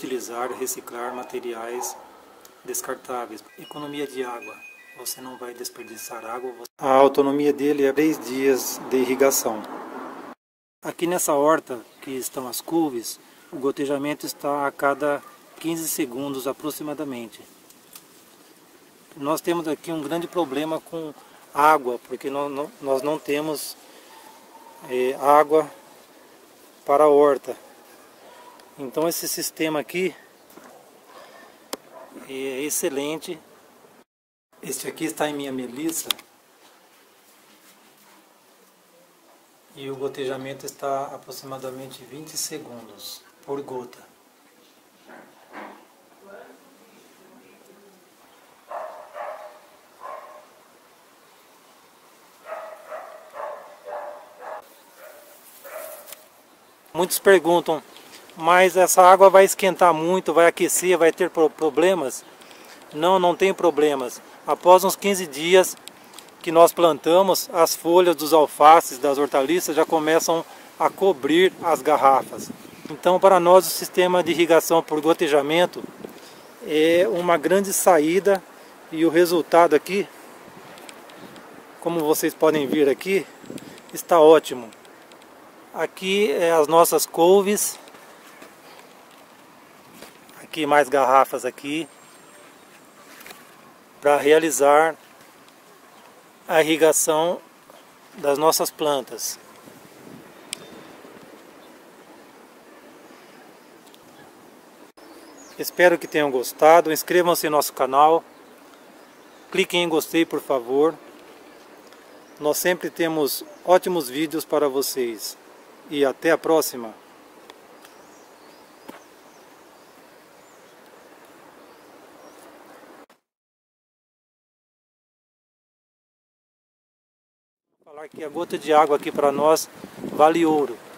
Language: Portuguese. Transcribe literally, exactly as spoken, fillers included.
reutilizar, reciclar materiais descartáveis. Economia de água. Você não vai desperdiçar água. A autonomia dele é três dias de irrigação. Aqui nessa horta que estão as couves, o gotejamento está a cada quinze segundos aproximadamente. Nós temos aqui um grande problema com água, porque nós não temos é, água para a horta. Então esse sistema aqui é excelente. Este aqui está em minha melissa e o gotejamento está aproximadamente vinte segundos por gota. Muitos perguntam, mas essa água vai esquentar muito, vai aquecer, vai ter problemas? Não, não tem problemas. Após uns quinze dias que nós plantamos, as folhas dos alfaces, das hortaliças já começam a cobrir as garrafas. Então, para nós, o sistema de irrigação por gotejamento é uma grande saída e o resultado aqui, como vocês podem ver aqui, está ótimo. Aqui é as nossas couves, aqui mais garrafas aqui, para realizar a irrigação das nossas plantas. Espero que tenham gostado, inscrevam-se no nosso canal, cliquem em gostei por favor, nós sempre temos ótimos vídeos para vocês. E até a próxima. Vou falar que a gota de água aqui para nós vale ouro.